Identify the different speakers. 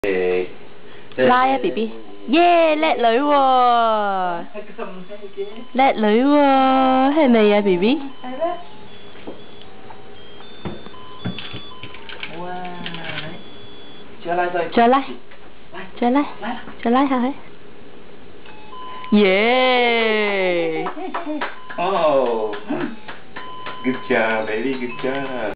Speaker 1: 拉啊 BB， 耶叻女喎，叻女喎，係咪啊 BB？
Speaker 2: 係咩？哇！再拉再。
Speaker 1: 再拉，再拉，再拉下去。耶！
Speaker 2: Oh, good job, baby, good job.